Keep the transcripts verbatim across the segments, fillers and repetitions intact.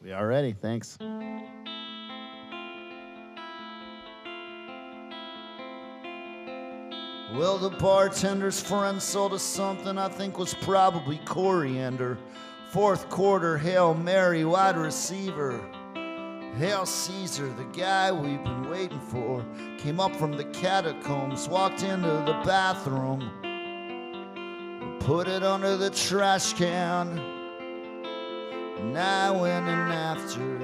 We are ready. Thanks. Well, the bartender's friend sold us something I think was probably coriander. Fourth quarter, Hail Mary, wide receiver. Hail Caesar, the guy we've been waiting for, came up from the catacombs, walked into the bathroom, put it under the trash can, and I went in after.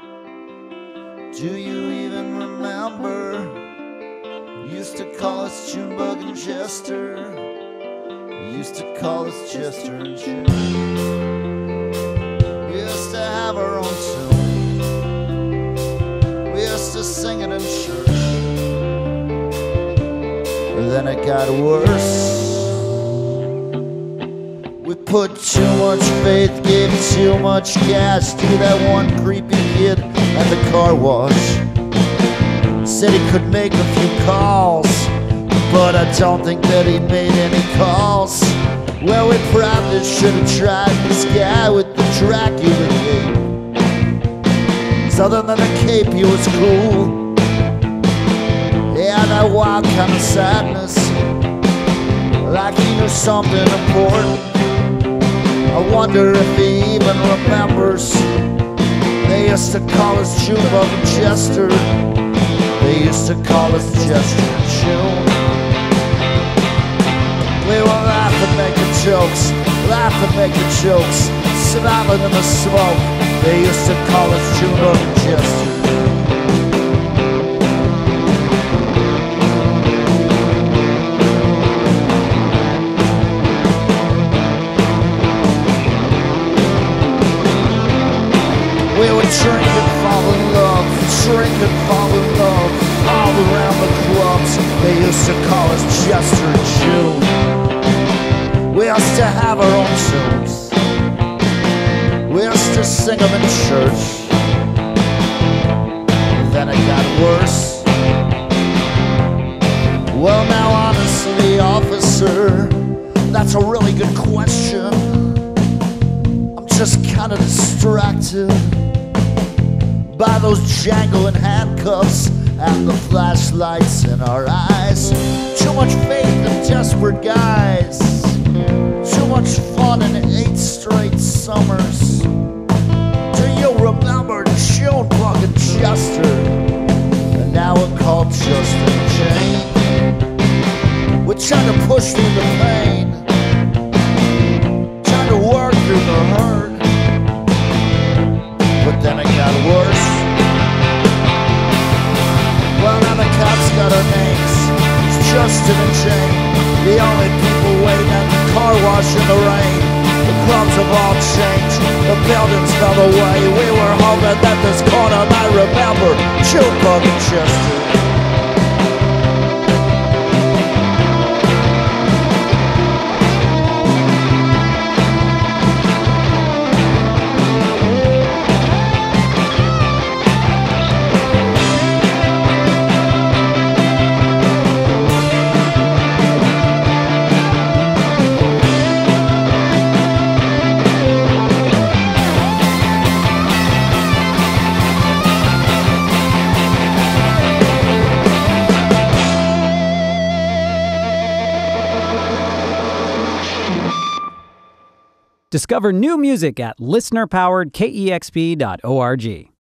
Do you even remember? Used to call us Junebug and Jester. Used to call us Jester and June. We used to have our own tune. We used to sing it in church. And then it got worse. We put too much faith, gave too much gas to that one creepy kid at the car wash. Said he could make a few calls, but I don't think that he made any calls. Well, we probably should have tried this guy with the Dracula cape. 'Cause other than the cape, he was cool. Yeah, that wild kind of sadness, like he knew something important. I wonder if he even remembers. They used to call us Junebug and Jester. They used to call us Jester and June. We were laughing, making jokes, laughing, making jokes, smiling in the smoke. They used to call us Junebug and Jester. We would drink and fall in love, drink and fall in love, all around the clubs. They used to call us Jester and June. We used to have our own tunes. We used to sing them in church. Then it got worse. Well, now honestly, officer, that's a really good question. I'm just kind of distracted by those jangling handcuffs and the flashlights in our eyes. Too much faith in desperate guys. Too much fun in eight straight summers. Do you remember Junebug and Jester? And now we're called Justin and Jane. We're trying to push through the pain, trying to work through the hurt. But then it got worse. Well, now the cops got our names. It's Justin and Jane, the only people waiting at the car wash in the rain. The clubs have all changed, the buildings fell away. We were hoping that this corner might remember Junebug and Jester. Discover new music at listener powered K E X P dot org.